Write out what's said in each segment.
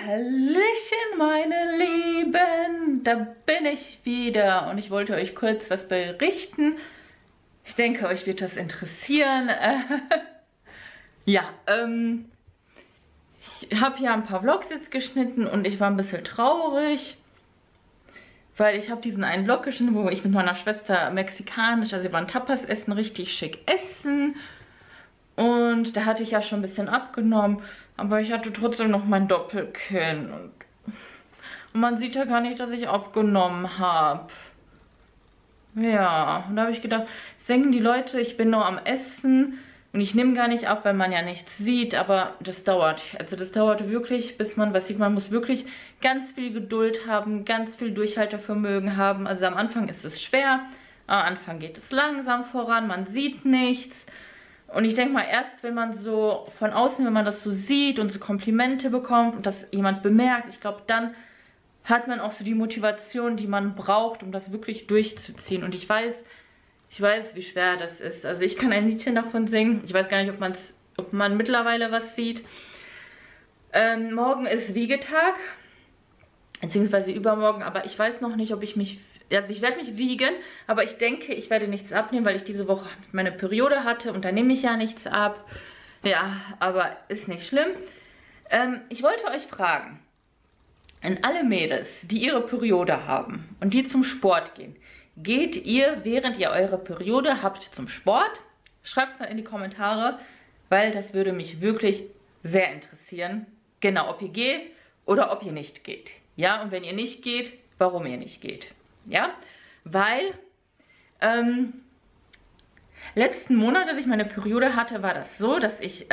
Hallöchen, meine Lieben, da bin ich wieder und ich wollte euch kurz was berichten. Ich denke, euch wird das interessieren. Ja, ich habe ja ein paar Vlogs jetzt geschnitten und ich war ein bisschen traurig, weil ich habe diesen einen Vlog geschnitten, wo ich mit meiner Schwester mexikanisch, also wir waren Tapas essen, richtig schick essen. Und da hatte ich ja schon ein bisschen abgenommen, aber ich hatte trotzdem noch mein Doppelkinn. Und man sieht ja gar nicht, dass ich abgenommen habe. Ja, und da habe ich gedacht, jetzt denken die Leute, ich bin nur am Essen und ich nehme gar nicht ab, weil man ja nichts sieht. Aber das dauert. Also das dauert wirklich, bis man was sieht. Man muss wirklich ganz viel Geduld haben, ganz viel Durchhaltevermögen haben. Also am Anfang ist es schwer, am Anfang geht es langsam voran, man sieht nichts. Und ich denke mal, erst wenn man so von außen, wenn man das so sieht und so Komplimente bekommt und das jemand bemerkt, ich glaube, dann hat man auch so die Motivation, die man braucht, um das wirklich durchzuziehen. Und ich weiß, wie schwer das ist. Also ich kann ein Liedchen davon singen. Ich weiß gar nicht, ob man mittlerweile was sieht. Morgen ist Wiegetag, beziehungsweise übermorgen, aber ich weiß noch nicht, ob ich mich... Also ich werde mich wiegen, aber ich denke, ich werde nichts abnehmen, weil ich diese Woche meine Periode hatte und da nehme ich ja nichts ab. Ja, aber ist nicht schlimm. Ich wollte euch fragen, an alle Mädels, die ihre Periode haben und die zum Sport gehen, geht ihr, während ihr eure Periode habt, zum Sport? Schreibt es mal in die Kommentare, weil das würde mich wirklich sehr interessieren. Genau, ob ihr geht oder ob ihr nicht geht. Ja, und wenn ihr nicht geht, warum ihr nicht geht. Ja, weil letzten Monat, als ich meine Periode hatte, war das so, dass ich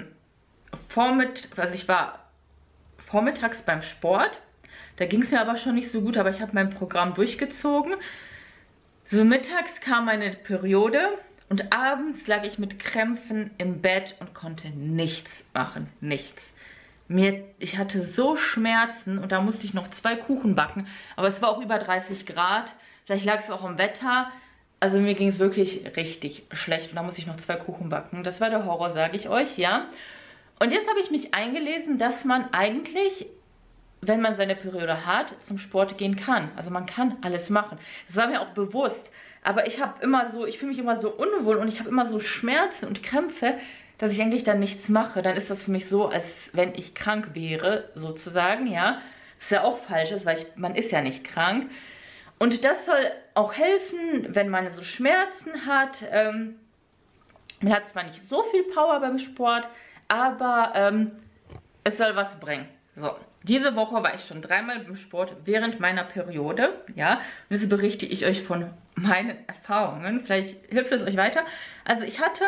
ich war vormittags beim Sport. Da ging es mir aber schon nicht so gut, aber ich habe mein Programm durchgezogen. So mittags kam meine Periode und abends lag ich mit Krämpfen im Bett und konnte nichts machen, nichts. Ich hatte so Schmerzen und da musste ich noch 2 Kuchen backen, aber es war auch über 30 Grad, vielleicht lag es auch am Wetter, also mir ging es wirklich richtig schlecht und da musste ich noch 2 Kuchen backen. Das war der Horror, sage ich euch, ja. Und jetzt habe ich mich eingelesen, dass man eigentlich, wenn man seine Periode hat, zum Sport gehen kann. Also man kann alles machen. Das war mir auch bewusst, aber ich fühle mich immer so unwohl und ich habe immer so Schmerzen und Krämpfe, dass ich eigentlich dann nichts mache. Dann ist das für mich so, als wenn ich krank wäre, sozusagen, ja. Was ja auch falsch ist, weil man ist ja nicht krank. Und das soll auch helfen, wenn man so Schmerzen hat. Man hat zwar nicht so viel Power beim Sport, aber es soll was bringen. So, diese Woche war ich schon 3-mal beim Sport während meiner Periode, ja. Und jetzt berichte ich euch von meinen Erfahrungen. Vielleicht hilft es euch weiter. Also ich hatte,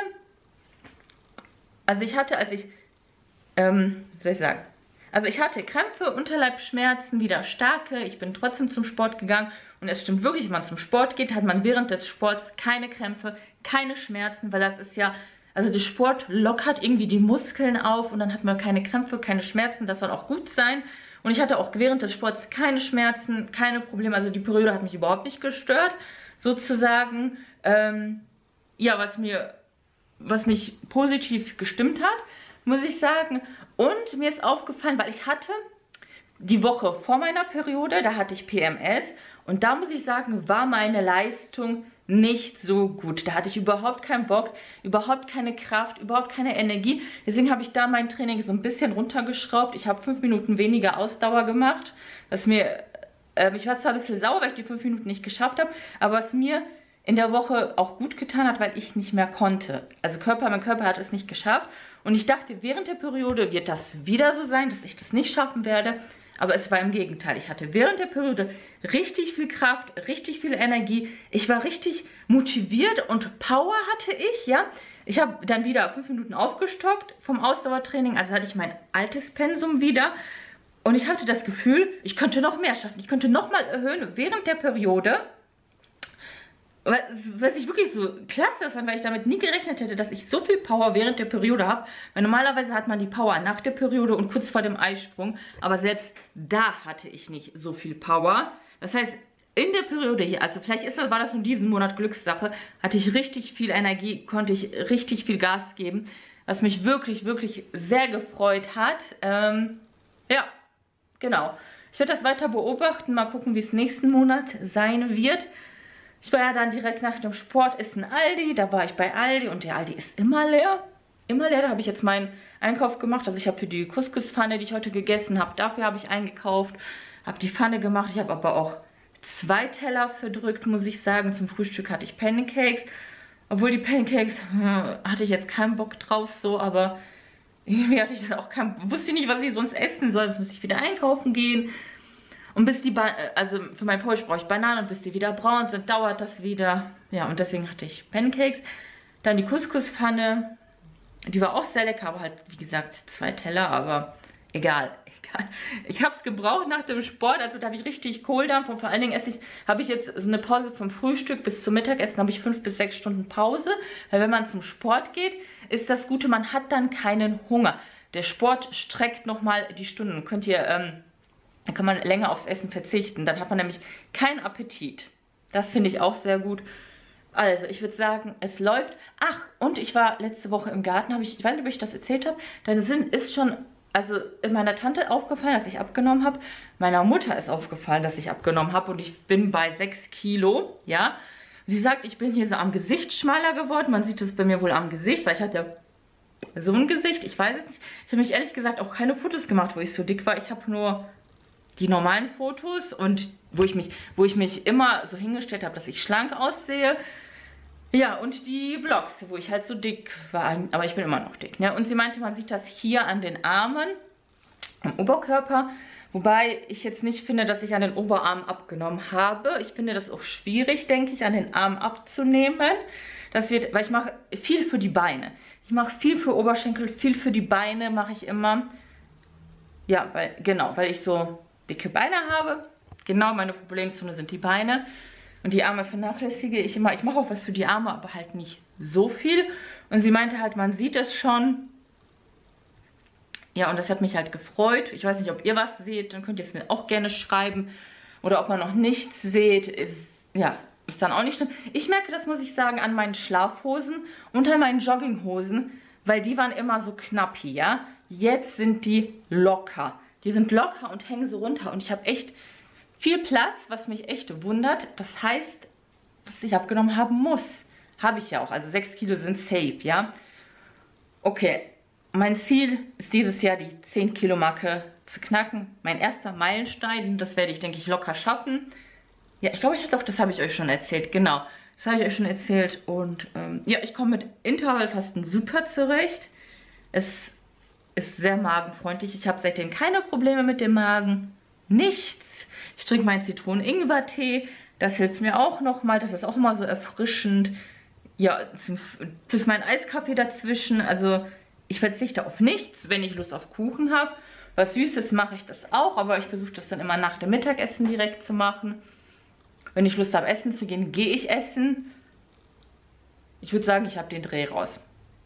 ich hatte Krämpfe, Unterleibsschmerzen, wieder starke. Ich bin trotzdem zum Sport gegangen. Und es stimmt wirklich, wenn man zum Sport geht, hat man während des Sports keine Krämpfe, keine Schmerzen, weil das ist ja, also der Sport lockert irgendwie die Muskeln auf und dann hat man keine Krämpfe, keine Schmerzen. Das soll auch gut sein. Und ich hatte auch während des Sports keine Schmerzen, keine Probleme. Also die Periode hat mich überhaupt nicht gestört, sozusagen. Ja, was mich positiv gestimmt hat, muss ich sagen. Und mir ist aufgefallen, weil ich hatte die Woche vor meiner Periode, da hatte ich PMS. Und da muss ich sagen, war meine Leistung nicht so gut. Da hatte ich überhaupt keinen Bock, überhaupt keine Kraft, überhaupt keine Energie. Deswegen habe ich da mein Training so ein bisschen runtergeschraubt. Ich habe 5 Minuten weniger Ausdauer gemacht. Ich war zwar ein bisschen sauer, weil ich die 5 Minuten nicht geschafft habe, aber was mir in der Woche auch gut getan hat, weil ich nicht mehr konnte. Also mein Körper hat es nicht geschafft. Und ich dachte, während der Periode wird das wieder so sein, dass ich das nicht schaffen werde. Aber es war im Gegenteil. Ich hatte während der Periode richtig viel Kraft, richtig viel Energie. Ich war richtig motiviert und Power hatte ich, ja. Ich habe dann wieder 5 Minuten aufgestockt vom Ausdauertraining. Also hatte ich mein altes Pensum wieder. Und ich hatte das Gefühl, ich könnte noch mehr schaffen. Ich könnte noch mal erhöhen während der Periode. Was ich wirklich so klasse fand, weil ich damit nie gerechnet hätte, dass ich so viel Power während der Periode habe. Weil normalerweise hat man die Power nach der Periode und kurz vor dem Eisprung. Aber selbst da hatte ich nicht so viel Power. Das heißt, in der Periode hier, also vielleicht war das nur diesen Monat Glückssache, hatte ich richtig viel Energie, konnte ich richtig viel Gas geben. Was mich wirklich, wirklich sehr gefreut hat. Ja, genau. Ich werde das weiter beobachten, mal gucken, wie es nächsten Monat sein wird. Ich war ja dann direkt nach dem Sport, ist ein Aldi, da war ich bei Aldi und der Aldi ist immer leer. Immer leer, da habe ich jetzt meinen Einkauf gemacht. Also ich habe für die Couscous-Pfanne, die ich heute gegessen habe, dafür habe ich eingekauft, habe die Pfanne gemacht. Ich habe aber auch 2 Teller verdrückt, muss ich sagen. Zum Frühstück hatte ich Pancakes. Obwohl die Pancakes, hatte ich jetzt keinen Bock drauf so, aber irgendwie hatte ich dann auch wusste ich nicht, was ich sonst essen soll. Jetzt muss ich wieder einkaufen gehen. Und bis die, also für mein Porridge brauche ich Bananen und bis die wieder braun sind, dauert das wieder. Ja, und deswegen hatte ich Pancakes. Dann die Couscous-Pfanne. Die war auch sehr lecker, aber halt, wie gesagt, 2 Teller, aber egal. Ich habe es gebraucht nach dem Sport, also da habe ich richtig Kohldampf und vor allen Dingen habe ich jetzt so eine Pause vom Frühstück bis zum Mittagessen, habe ich 5 bis 6 Stunden Pause, weil wenn man zum Sport geht, ist das Gute, man hat dann keinen Hunger. Der Sport streckt nochmal die Stunden, da kann man länger aufs Essen verzichten, dann hat man nämlich keinen Appetit. Das finde ich auch sehr gut. Also, ich würde sagen, es läuft. Ach, und ich war letzte Woche im Garten, ich weiß nicht, ob ich das erzählt habe, dann ist schon, also meiner Tante aufgefallen, dass ich abgenommen habe. Meiner Mutter ist aufgefallen, dass ich abgenommen habe und ich bin bei 6 Kilo, ja. Sie sagt, ich bin hier so am Gesicht schmaler geworden. Man sieht es bei mir wohl am Gesicht, weil ich hatte ja so ein Gesicht, ich weiß es nicht. Ich habe mich ehrlich gesagt auch keine Fotos gemacht, wo ich so dick war. Ich habe nur die normalen Fotos und wo ich mich immer so hingestellt habe, dass ich schlank aussehe. Ja, und die Vlogs, wo ich halt so dick war, aber ich bin immer noch dick, ne? Und sie meinte, man sieht das hier an den Armen, am Oberkörper, wobei ich jetzt nicht finde, dass ich an den Oberarmen abgenommen habe. Ich finde das auch schwierig, denke ich, an den Armen abzunehmen. Weil ich mache viel für die Beine. Ich mache viel für Oberschenkel, viel für die Beine mache ich immer. Ja, weil ich so dicke Beine habe. Genau, meine Problemzone sind die Beine. Und die Arme vernachlässige ich immer. Ich mache auch was für die Arme, aber halt nicht so viel. Und sie meinte halt, man sieht es schon. Ja, und das hat mich halt gefreut. Ich weiß nicht, ob ihr was seht. Dann könnt ihr es mir auch gerne schreiben. Oder ob man noch nichts seht. Ist dann auch nicht schlimm. Ich merke, das muss ich sagen, an meinen Schlafhosen und an meinen Jogginghosen. Weil die waren immer so knapp hier. Jetzt sind die locker. Die sind locker und hängen so runter. Und ich habe echt viel Platz, was mich echt wundert. Das heißt, dass ich abgenommen haben muss. Habe ich ja auch. Also 6 Kilo sind safe, ja. Okay, mein Ziel ist dieses Jahr die 10 Kilo Marke zu knacken. Mein erster Meilenstein. Das werde ich, denke ich, locker schaffen. Ja, ich glaube, das habe ich euch schon erzählt. Genau, das habe ich euch schon erzählt. Und ja, ich komme mit Intervallfasten super zurecht. Es ist sehr magenfreundlich. Ich habe seitdem keine Probleme mit dem Magen. Nichts. Ich trinke meinen Zitronen-Ingwer-Tee. Das hilft mir auch nochmal. Das ist auch immer so erfrischend. Ja, plus mein Eiskaffee dazwischen. Also ich verzichte auf nichts, wenn ich Lust auf Kuchen habe. Was Süßes mache ich das auch. Aber ich versuche das dann immer nach dem Mittagessen direkt zu machen. Wenn ich Lust habe, essen zu gehen, gehe ich essen. Ich würde sagen, ich habe den Dreh raus.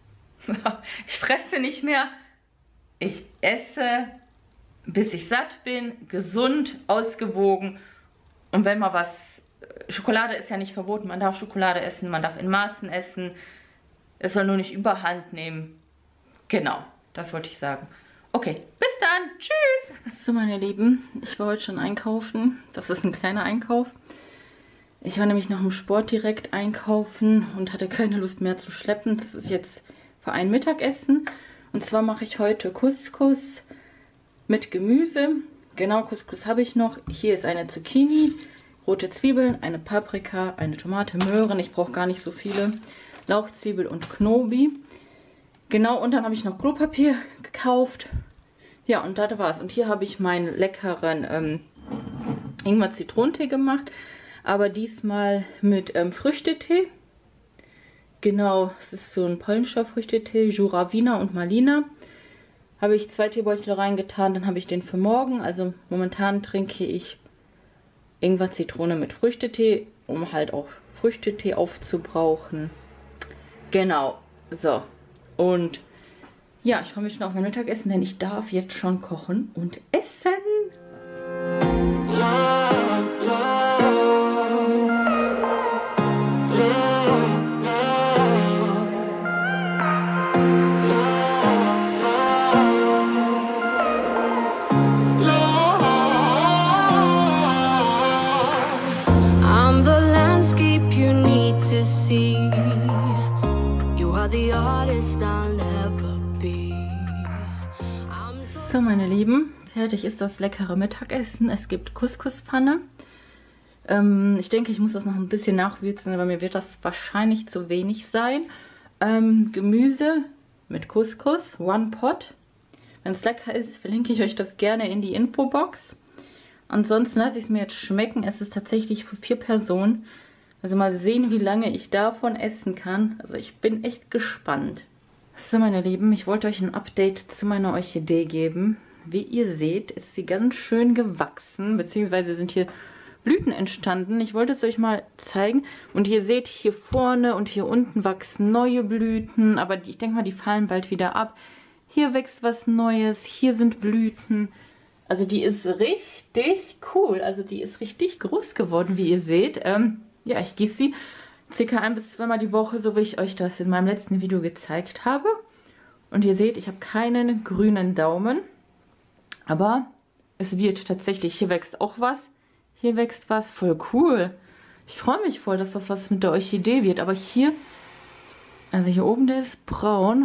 Ich fresse nicht mehr. Ich esse, bis ich satt bin, gesund, ausgewogen. Und wenn mal Schokolade ist ja nicht verboten, man darf Schokolade essen, man darf in Maßen essen. Es soll nur nicht überhand nehmen. Genau, das wollte ich sagen. Okay, bis dann, tschüss. So, meine Lieben, ich war heute schon einkaufen. Das ist ein kleiner Einkauf. Ich war nämlich nach dem Sport direkt einkaufen und hatte keine Lust mehr zu schleppen. Das ist jetzt für ein Mittagessen. Und zwar mache ich heute Couscous mit Gemüse. Genau, Couscous habe ich noch. Hier ist eine Zucchini, rote Zwiebeln, eine Paprika, eine Tomate, Möhren. Ich brauche gar nicht so viele. Lauchzwiebel und Knobi. Genau, und dann habe ich noch Klopapier gekauft. Ja, und das war's. Und hier habe ich meinen leckeren Ingwer-Zitronentee gemacht. Aber diesmal mit Früchtetee. Genau, es ist so ein polnischer Früchtetee, Jurawina und Malina. Habe ich 2 Teebeutel reingetan, dann habe ich den für morgen. Also momentan trinke ich Ingwer-Zitrone mit Früchtetee, um halt auch Früchtetee aufzubrauchen. Genau, so. Und ja, ich freue mich schon auf mein Mittagessen, denn ich darf jetzt schon kochen und essen. So, meine Lieben, fertig ist das leckere Mittagessen. Es gibt Couscouspfanne. Ich denke, ich muss das noch ein bisschen nachwürzen, aber mir wird das wahrscheinlich zu wenig sein. Gemüse mit Couscous, One Pot. Wenn es lecker ist, verlinke ich euch das gerne in die Infobox. Ansonsten lasse ich es mir jetzt schmecken. Es ist tatsächlich für 4 Personen. Also mal sehen, wie lange ich davon essen kann. Also ich bin echt gespannt. So, meine Lieben, ich wollte euch ein Update zu meiner Orchidee geben. Wie ihr seht, ist sie ganz schön gewachsen, beziehungsweise sind hier Blüten entstanden. Ich wollte es euch mal zeigen. Und ihr seht, hier vorne und hier unten wachsen neue Blüten, aber ich denke mal, die fallen bald wieder ab. Hier wächst was Neues, hier sind Blüten. Also die ist richtig cool, also die ist richtig groß geworden, wie ihr seht. Ja, ich gieße sie ca. 1 bis 2 Mal die Woche, so wie ich euch das in meinem letzten Video gezeigt habe. Und ihr seht, ich habe keinen grünen Daumen. Aber es wird tatsächlich, hier wächst auch was. Hier wächst was, voll cool. Ich freue mich voll, dass das was mit der Orchidee wird. Aber hier, also hier oben, der ist braun.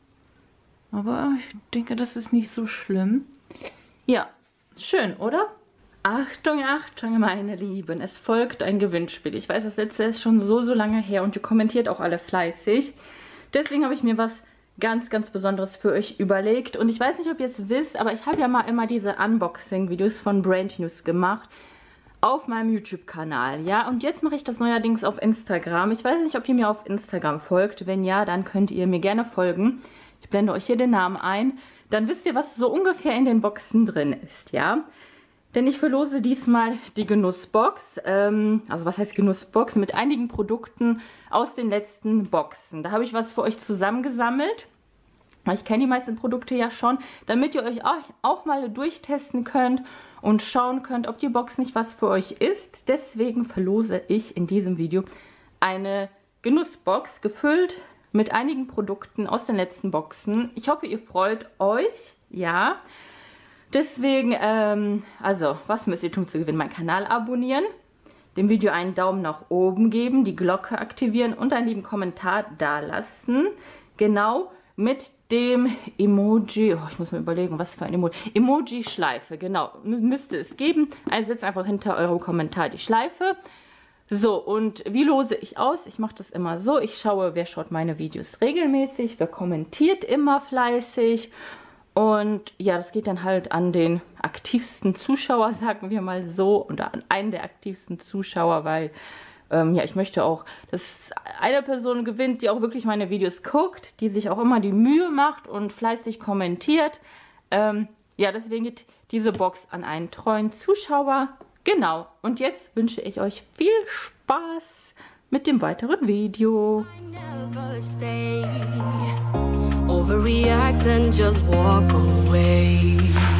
Aber ich denke, das ist nicht so schlimm. Ja, schön, oder? Achtung, Achtung, meine Lieben, es folgt ein Gewinnspiel. Ich weiß, das letzte ist schon so lange her und ihr kommentiert auch alle fleißig. Deswegen habe ich mir was ganz, ganz Besonderes für euch überlegt. Und ich weiß nicht, ob ihr es wisst, aber ich habe ja mal immer diese Unboxing-Videos von Brand News gemacht auf meinem YouTube-Kanal, ja. Und jetzt mache ich das neuerdings auf Instagram. Ich weiß nicht, ob ihr mir auf Instagram folgt. Wenn ja, dann könnt ihr mir gerne folgen. Ich blende euch hier den Namen ein. Dann wisst ihr, was so ungefähr in den Boxen drin ist, ja. Denn ich verlose diesmal die Genussbox, also was heißt Genussbox, mit einigen Produkten aus den letzten Boxen. Da habe ich was für euch zusammengesammelt. Ich kenne die meisten Produkte ja schon, damit ihr euch auch mal durchtesten könnt und schauen könnt, ob die Box nicht was für euch ist. Deswegen verlose ich in diesem Video eine Genussbox, gefüllt mit einigen Produkten aus den letzten Boxen. Ich hoffe, ihr freut euch, ja. Deswegen, also, was müsst ihr tun zu gewinnen? Meinen Kanal abonnieren, dem Video einen Daumen nach oben geben, die Glocke aktivieren und einen lieben Kommentar dalassen. Genau, mit dem Emoji, oh, ich muss mir überlegen, was für ein Emoji. Emoji-Schleife, genau, müsste es geben. Also setzt einfach hinter eurem Kommentar die Schleife. So, und wie lose ich aus? Ich mache das immer so, ich schaue, wer schaut meine Videos regelmäßig, wer kommentiert immer fleißig. Und ja, das geht dann halt an den aktivsten Zuschauer, sagen wir mal so, oder an einen der aktivsten Zuschauer, weil ja, ich möchte auch, dass eine Person gewinnt, die auch wirklich meine Videos guckt, die sich auch immer die Mühe macht und fleißig kommentiert. Ja, deswegen geht diese Box an einen treuen Zuschauer. Genau, und jetzt wünsche ich euch viel Spaß mit dem weiteren Video. Overreact and just walk away.